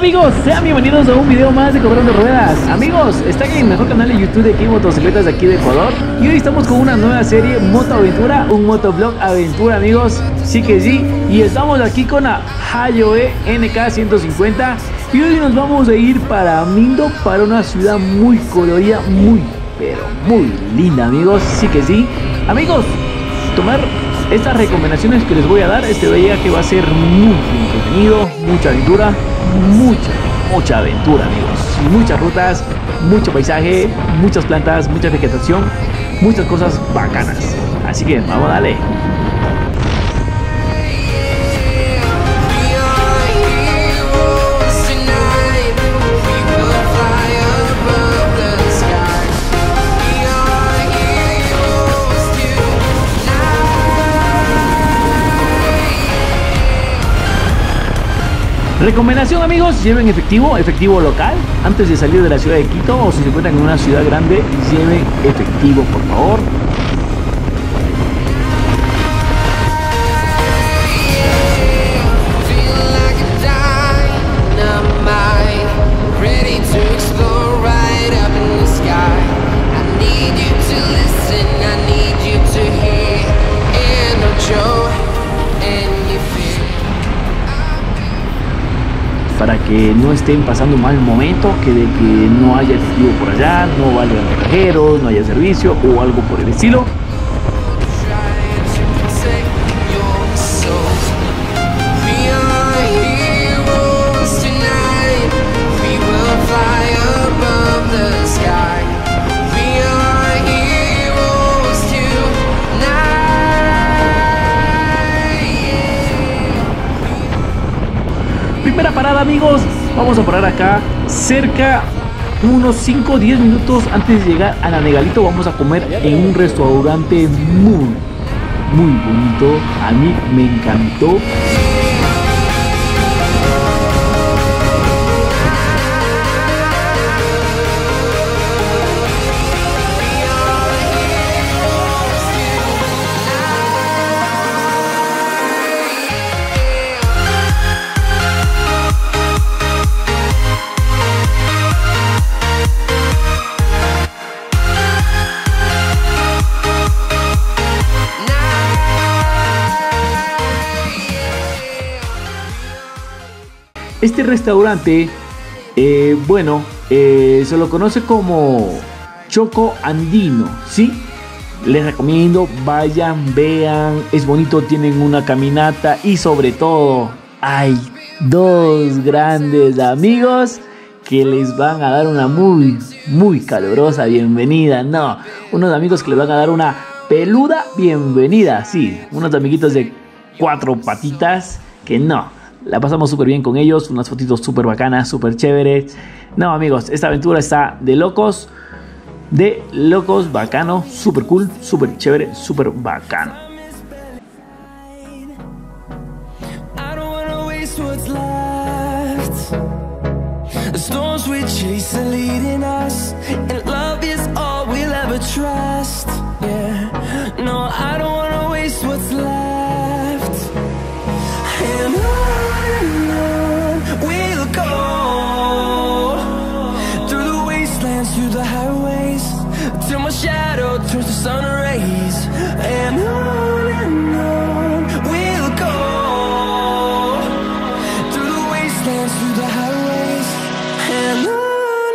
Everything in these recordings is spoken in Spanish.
amigos, sean bienvenidos a un video más de Cobrando Ruedas. Amigos, están en el mejor canal de YouTube de aquí motocicletas de aquí de Ecuador. Y hoy estamos con una nueva serie Moto Aventura, un motovlog aventura, amigos. Sí que sí, y estamos aquí con la Hayoe NK150. Y hoy nos vamos a ir para Mindo, para una ciudad muy colorida, pero muy linda, amigos. Sí que sí, amigos, tomar estas recomendaciones que les voy a dar este viaje va a ser muy entretenido, mucha aventura, mucha aventura, amigos. Muchas rutas, mucho paisaje, muchas plantas, mucha vegetación, muchas cosas bacanas. Así que vamos a darle. Recomendación, amigos, lleven efectivo local antes de salir de la ciudad de Quito, o si se encuentran en una ciudad grande, lleven efectivo, por favor. Para que no estén pasando un mal momento, que de que no haya efectivo por allá, no vayan cajeros, no haya servicio o algo por el estilo. Primera parada, amigos, vamos a parar acá cerca, unos 5 o 10 minutos antes de llegar a la Negalito. Vamos a comer en un restaurante muy bonito, a mí me encantó. Este restaurante, se lo conoce como Choco Andino, ¿sí? Les recomiendo, vayan, vean, es bonito, tienen una caminata y sobre todo hay dos grandes amigos que les van a dar una muy calurosa bienvenida. No, unos amigos que les van a dar una peluda bienvenida, sí, unos amiguitos de 4 patitas que no. La pasamos súper bien con ellos, unas fotitos súper bacanas, súper chéveres. No, amigos, esta aventura está de locos, bacano, súper cool, súper chévere, súper bacano. Till my shadow turns to sun rays, and on we'll go through the wastelands, through the highways, and on we'll go.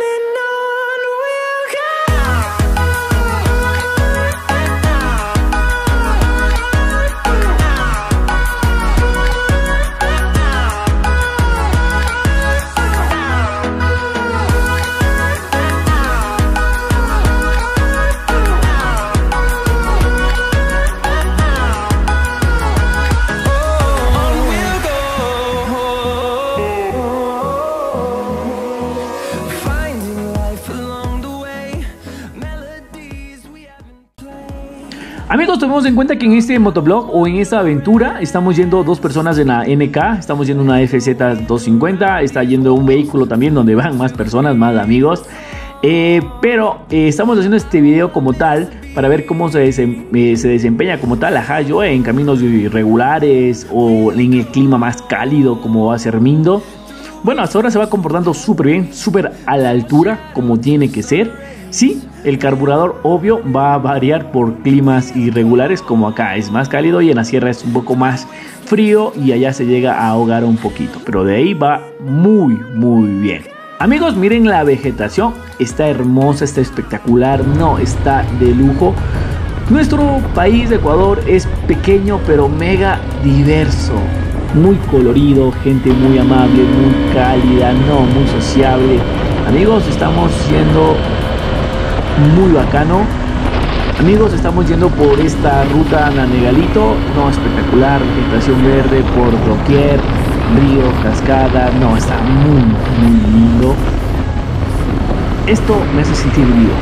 Amigos, tomemos en cuenta que en este motovlog o en esta aventura estamos yendo 2 personas en la NK, estamos yendo una FZ250, está yendo un vehículo también donde van más personas, más amigos. Pero estamos haciendo este video como tal para ver cómo se desempeña como tal la Hayoe en caminos irregulares o en el clima más cálido como va a ser Mindo. Bueno, hasta ahora se va comportando súper bien, súper a la altura como tiene que ser. Sí, el carburador obvio va a variar por climas irregulares, como acá es más cálido y en la sierra es un poco más frío y allá se llega a ahogar un poquito, pero de ahí va muy bien. Amigos, miren la vegetación, está hermosa, está espectacular, no, está de lujo. Nuestro país de Ecuador es pequeño pero mega diverso, muy colorido, gente muy amable, muy cálida, no, muy sociable. Amigos, estamos siendo muy bacano. Amigos, estamos yendo por esta ruta Nanegalito, no, espectacular, vegetación verde por doquier, río, cascada, no, está muy lindo. Esto me hace sentir vivo.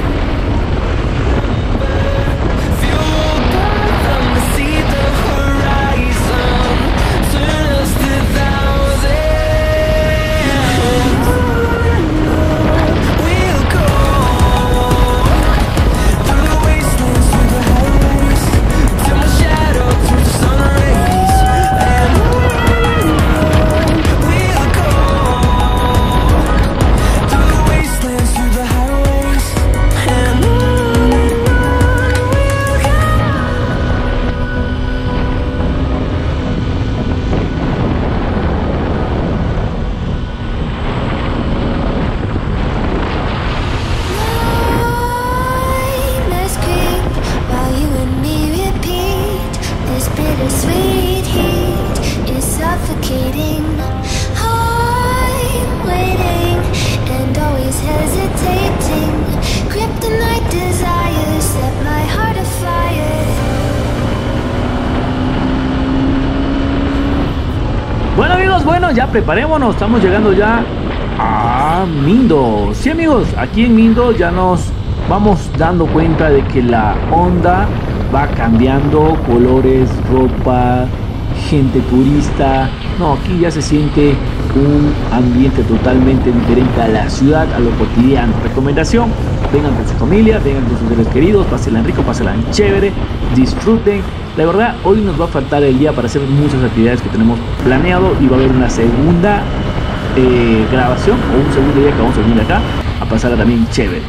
Bueno amigos, bueno, ya preparémonos, estamos llegando ya a Mindo. Sí amigos, aquí en Mindo ya nos vamos dando cuenta de que la onda va cambiando, colores, ropa, gente turista. No, aquí ya se siente un ambiente totalmente diferente a la ciudad, a lo cotidiano. Recomendación, vengan con su familia, vengan con sus seres queridos, pásenla rico, pásenla chévere, disfruten. La verdad, hoy nos va a faltar el día para hacer muchas actividades que tenemos planeado y va a haber una segunda grabación o un segundo día que vamos a venir acá a pasarla también chévere.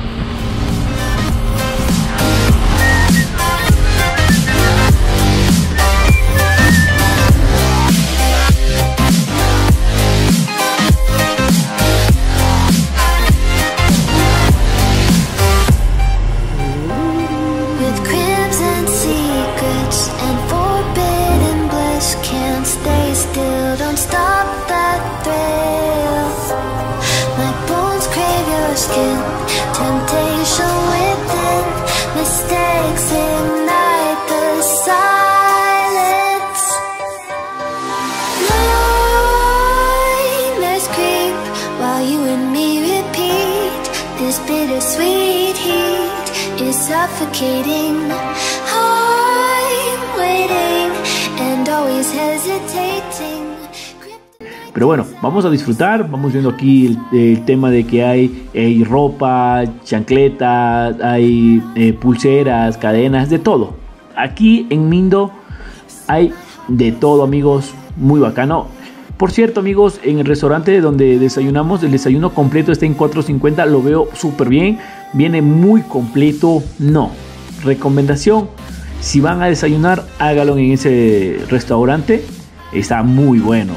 Temptation within, mistakes ignite the silence. Nightmares creep while you and me repeat. This bittersweet heat is suffocating. I'm waiting and always hesitating. Pero bueno, vamos a disfrutar, vamos viendo aquí el tema de que hay ropa, chancletas, hay pulseras, cadenas, de todo. Aquí en Mindo hay de todo amigos, muy bacano. Por cierto amigos, en el restaurante donde desayunamos, el desayuno completo está en 4.50, lo veo súper bien, viene muy completo. No, recomendación, si van a desayunar, hágalo en ese restaurante, está muy bueno.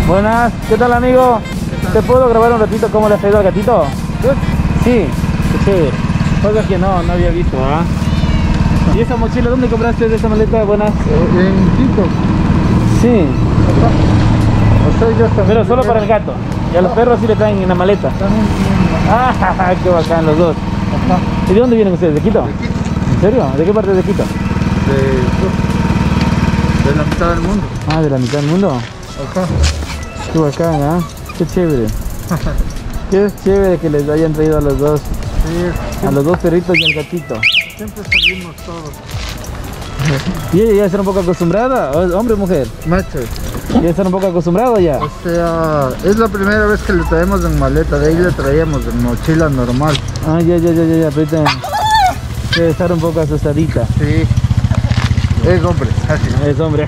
Buenas, ¿qué tal amigo? ¿Te puedo grabar un ratito cómo le has ido al gatito? Sí, qué chévere. Cosa que no había visto, ¿ah? ¿Y esa mochila dónde compraste esa maleta? Buenas. En Quito. Sí. O sea, yo también. Pero solo para el gato. Y a los perros sí le traen en la maleta. También. Ah, qué bacán los dos. Ajá. ¿Y de dónde vienen ustedes? ¿De Quito? De Quito. ¿En serio? ¿De qué parte de Quito? De la mitad del mundo. Ah, de la mitad del mundo. Ajá. Qué bacán, ¿ah? Qué chévere. Qué chévere que les hayan traído a los dos. Sí, A los dos perritos y al gatito. siempre salimos todos. ¿Y ella ya está un poco acostumbrada? ¿Hombre o mujer? Macho. ¿Ya está un poco acostumbrado ya? O sea, es la primera vez que le traemos en maleta. De ahí le traíamos en mochila normal. Ah, ya. Pero ahorita debe estar un poco asustadita. Sí. Es hombre. Así. Es hombre.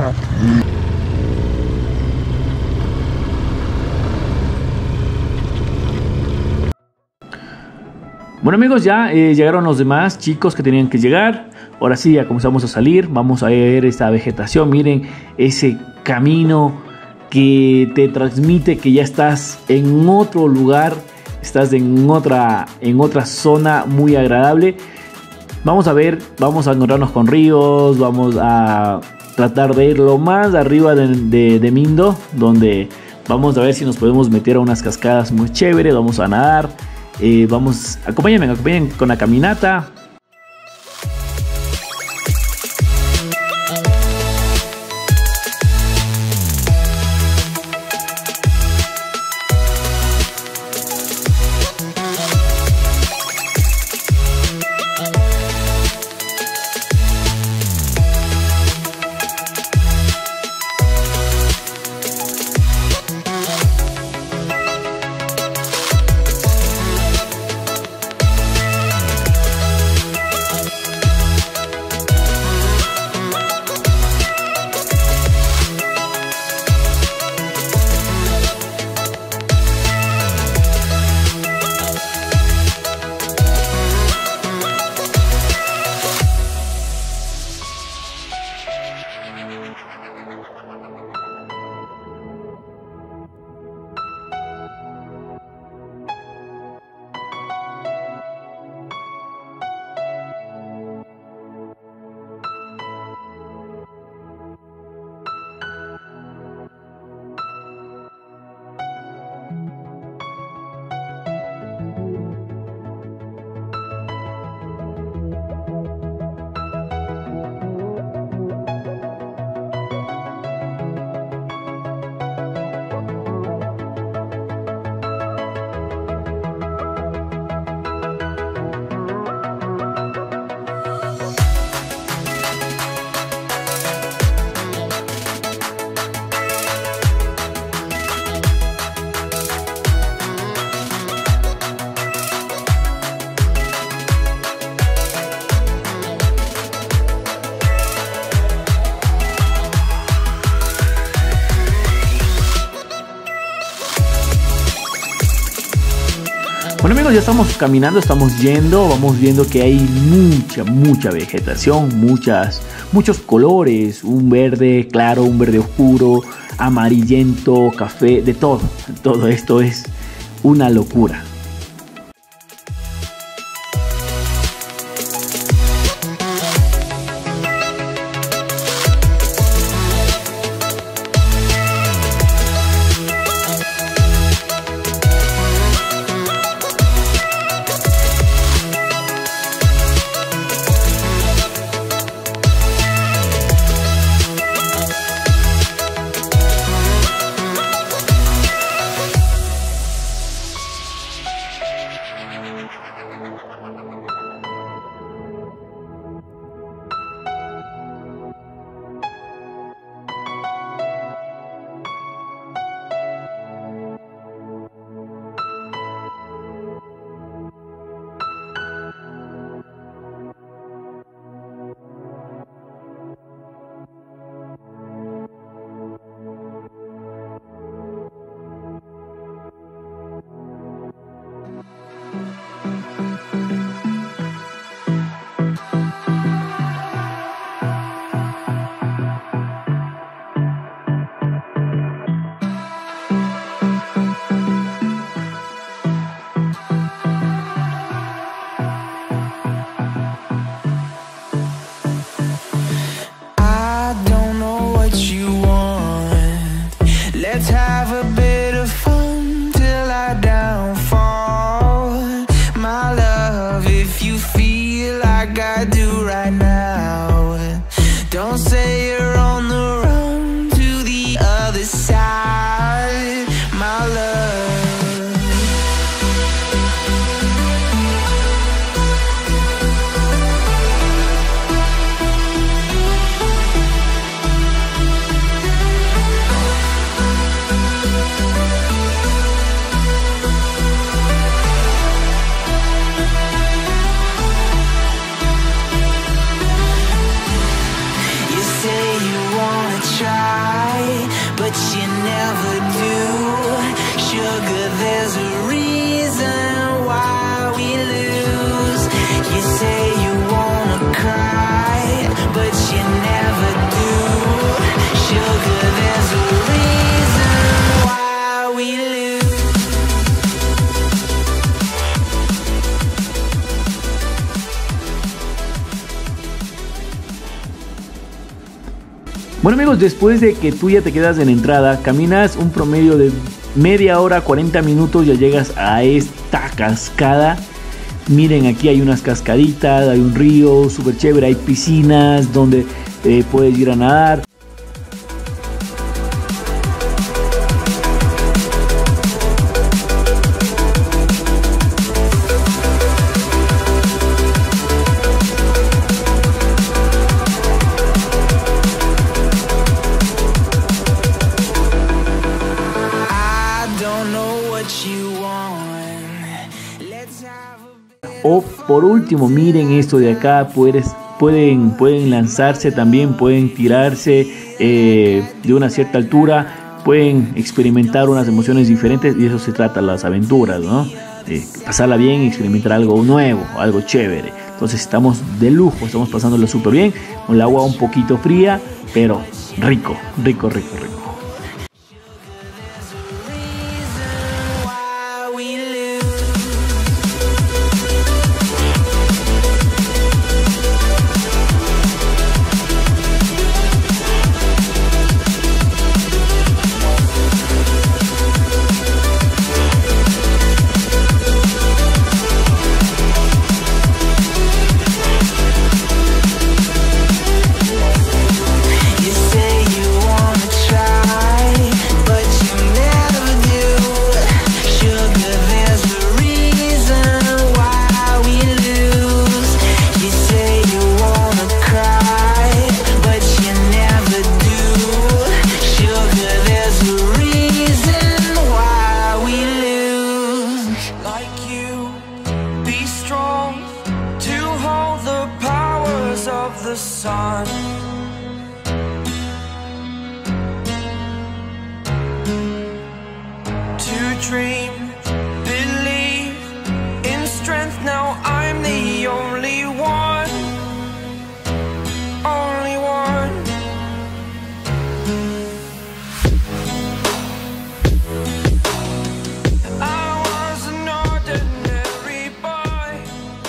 Bueno amigos, ya llegaron los demás chicos que tenían que llegar. Ahora sí, ya comenzamos a salir. Vamos a ver esta vegetación. Miren ese camino que te transmite que ya estás en otro lugar. Estás en otra zona muy agradable. Vamos a ver, vamos a encontrarnos con ríos. Vamos a tratar de ir lo más arriba de Mindo, donde vamos a ver si nos podemos meter a unas cascadas muy chéveres. Vamos a nadar. Acompáñenme con la caminata. Bueno amigos, ya estamos caminando, estamos yendo, vamos viendo que hay mucha vegetación, muchos colores, un verde claro, un verde oscuro, amarillento, café, de todo. Todo esto es una locura. Let's have a bit of fun till I downfall. My love, if you feel like I do right now, don't say you're on the run to the other side, my love. But you never do. Sugar, there's a reason why we lose. You say you wanna cry, but you never do. Sugar, there's a reason why we lose. Bueno amigos, después de que tú ya te quedas en entrada, caminas un promedio de media hora, 40 minutos, ya llegas a esta cascada. Miren, aquí hay unas cascaditas, hay un río súper chévere, hay piscinas donde puedes ir a nadar. O por último, miren esto de acá, pueden lanzarse también, pueden tirarse de una cierta altura, pueden experimentar unas emociones diferentes, y de eso se trata las aventuras, ¿no? Pasarla bien, experimentar algo nuevo, algo chévere. Entonces estamos de lujo, estamos pasándolo súper bien, con el agua un poquito fría, pero rico, rico, rico, rico. Dream, believe in strength. Now I'm the only one, only one. I was an ordinary boy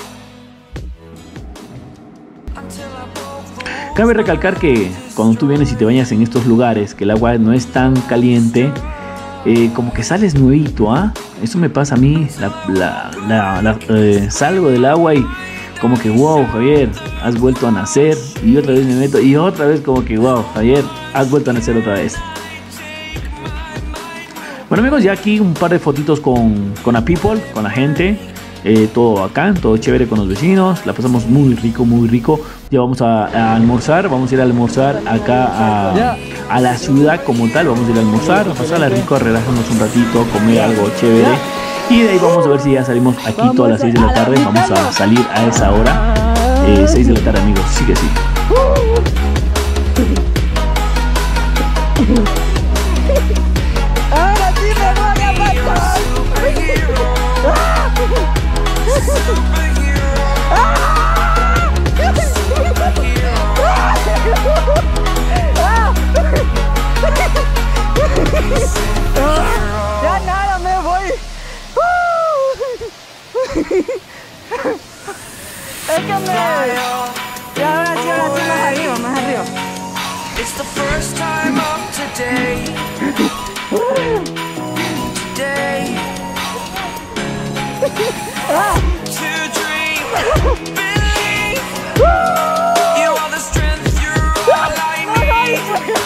until I broke the rules. Cabe recalcar que cuando tú vienes y te bañas en estos lugares, que el agua no es tan caliente, como que sales nuevito, ¿ah? Eso me pasa a mí, salgo del agua y como que wow, Javier, has vuelto a nacer, y otra vez me meto y otra vez como que wow, Javier, has vuelto a nacer otra vez. Bueno amigos, ya aquí un par de fotitos con la people, con la gente, todo bacán, todo chévere con los vecinos, la pasamos muy rico, muy rico. Ya vamos a almorzar, vamos a ir a almorzar acá a la ciudad como tal, vamos a ir a almorzar, a pasarla rico, a relajarnos un ratito, a comer algo chévere, y de ahí vamos a ver si ya salimos aquí todas las 6 de la tarde, vamos a salir a esa hora, 6 de la tarde amigos, sí que sí. Ahora sí me voy a matar. Ya nada, me voy. Es que me... Y ahora sí, más arriba, más arriba. It's the first time of today. Today, to dream, believe. You are the strength, you're all I need.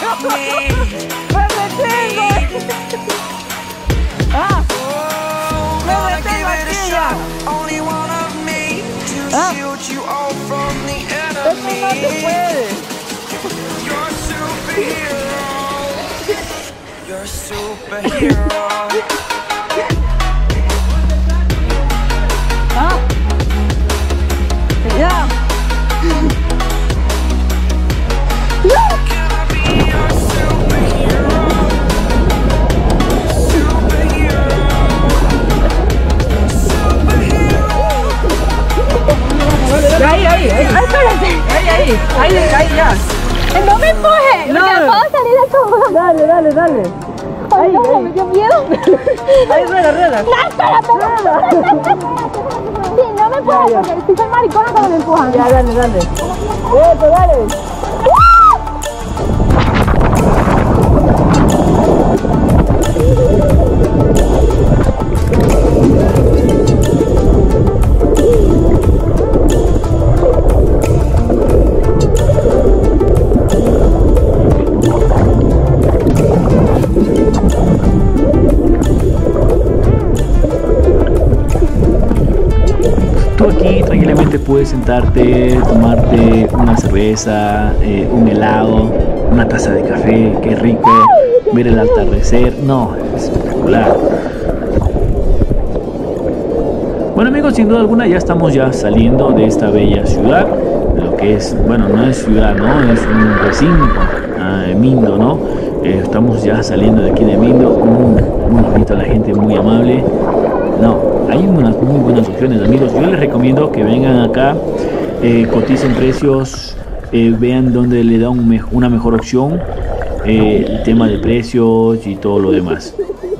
Oh, gonna give it a shot. Only one of me to shield you all from the enemy. You're a superhero. You're a superhero. Ya. Can I be your superhero? Superhero. Superhero. Ahí. Espérate. Ahí, ya. No me empuje, No. porque puedo salir de todo. Dale. Ay, no, me dio miedo. Ahí, rueda. No, espérate. Sí, no me empujes, porque si soy maricona cuando me empujan. Ya, dale. Dale. Tú aquí tranquilamente puedes sentarte, tomarte una cerveza, un helado, una taza de café, qué rico, ver el atardecer, no, es espectacular. Bueno amigos, sin duda alguna ya estamos saliendo de esta bella ciudad, lo que es, bueno, no es ciudad, ¿no? Es un recinto, Mindo, ¿no? Estamos ya saliendo de aquí de Mindo, muy bonita la gente, muy amable. No, hay unas muy buenas opciones, amigos. Yo les recomiendo que vengan acá, coticen precios, vean dónde le da una mejor opción, el tema de precios y todo lo demás.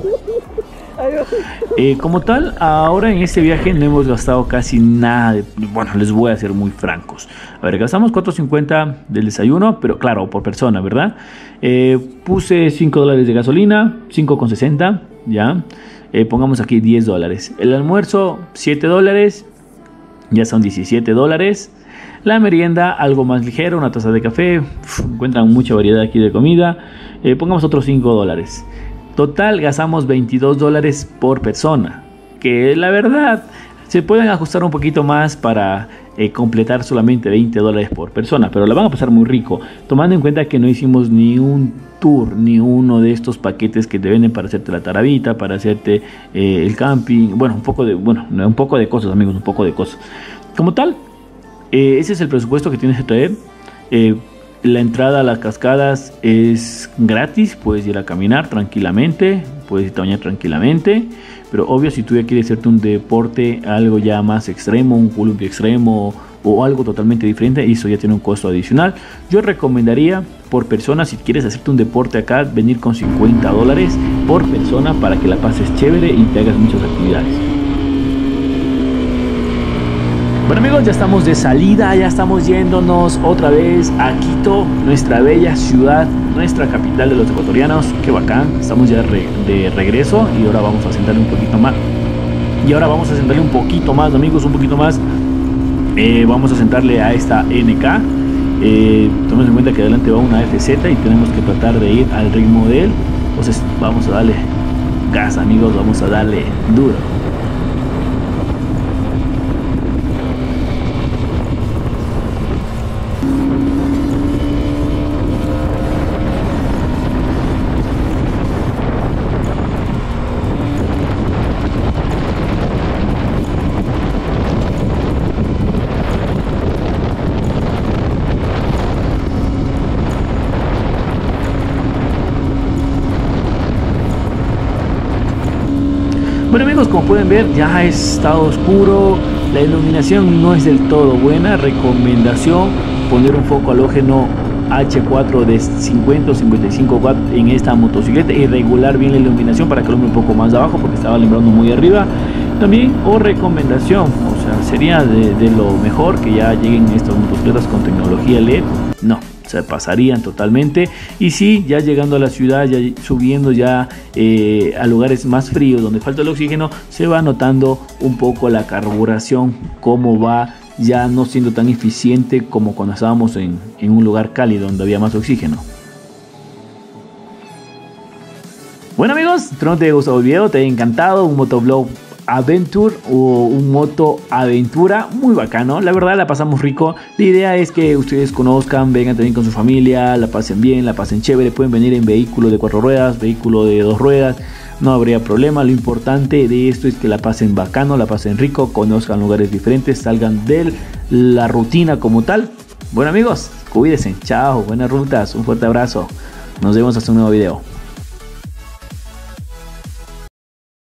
Como tal, ahora en este viaje no hemos gastado casi nada bueno, les voy a ser muy francos. A ver, gastamos $4.50 del desayuno, pero claro, por persona, ¿verdad? Puse $5 de gasolina, 5.60, ya. Pongamos aquí $10. El almuerzo, $7, ya son $17. La merienda, algo más ligero, una taza de café. Encuentran mucha variedad aquí de comida. Pongamos otros $5. Total, gastamos $22 por persona. Que la verdad, se pueden ajustar un poquito más para completar solamente $20 por persona. Pero la van a pasar muy rico. Tomando en cuenta que no hicimos ni un tour, ni uno de estos paquetes que te venden para hacerte la tarabita, para hacerte el camping. Bueno, un poco de cosas, amigos, un poco de cosas. Como tal, ese es el presupuesto que tienes que traer. La entrada a las cascadas es gratis, puedes ir a caminar tranquilamente, puedes ir a bañar tranquilamente, pero obvio si tú ya quieres hacerte un deporte, algo ya más extremo, un columpio extremo o algo totalmente diferente, eso ya tiene un costo adicional. Yo recomendaría por persona, si quieres hacerte un deporte acá, venir con $50 por persona para que la pases chévere y te hagas muchas actividades. Bueno amigos, ya estamos de salida, ya estamos yéndonos otra vez a Quito, nuestra bella ciudad, nuestra capital de los ecuatorianos. Qué bacán, estamos ya de regreso y ahora vamos a sentarle un poquito más. Amigos, un poquito más. Vamos a sentarle a esta NK. Tomemos en cuenta que adelante va una FZ y tenemos que tratar de ir al ritmo de él. Entonces vamos a darle gas amigos, vamos a darle duro. Bueno amigos, como pueden ver ya está oscuro, la iluminación no es del todo buena. Recomendación, poner un foco halógeno H4 de 50 o 55 watts en esta motocicleta y regular bien la iluminación para que alumbre un poco más abajo porque estaba alumbrando muy arriba. También, o recomendación, o sea, sería de lo mejor que ya lleguen estas motocicletas con tecnología LED no, se pasarían totalmente. Y sí, ya llegando a la ciudad, ya subiendo ya a lugares más fríos donde falta el oxígeno, se va notando un poco la carburación, cómo va ya no siendo tan eficiente como cuando estábamos en un lugar cálido donde había más oxígeno. Bueno amigos, espero que te haya gustado el video, te haya encantado. Un motovlog adventure o un moto aventura muy bacano, la verdad la pasamos rico. La idea es que ustedes conozcan, vengan también con su familia, la pasen bien, la pasen chévere. Pueden venir en vehículo de 4 ruedas, vehículo de 2 ruedas, no habría problema. Lo importante de esto es que la pasen bacano, la pasen rico, conozcan lugares diferentes, salgan de la rutina como tal. Bueno amigos, cuídense, chao, buenas rutas, un fuerte abrazo, nos vemos hasta un nuevo video.